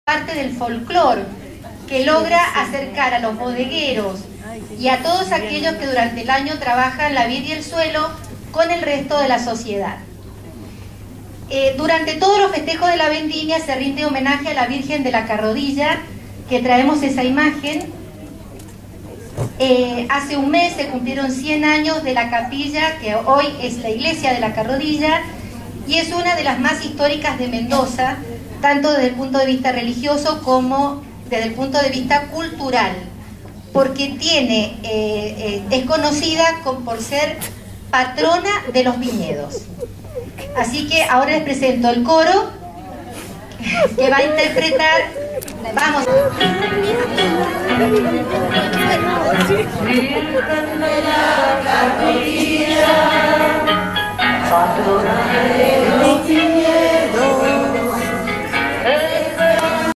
parte del folclore que logra acercar a los bodegueros y a todos aquellos que durante el año trabajan la vid y el suelo con el resto de la sociedad. Durante todos los festejos de la vendimia se rinde homenaje a la Virgen de la Carrodilla, que traemos esa imagen. Hace un mes se cumplieron 100 años de la capilla, que hoy es la iglesia de la Carrodilla, y es una de las más históricas de Mendoza, tanto desde el punto de vista religioso como desde el punto de vista cultural, porque es conocida por ser patrona de los viñedos. Así que ahora les presento el coro que va a interpretar. Vamos. Patrona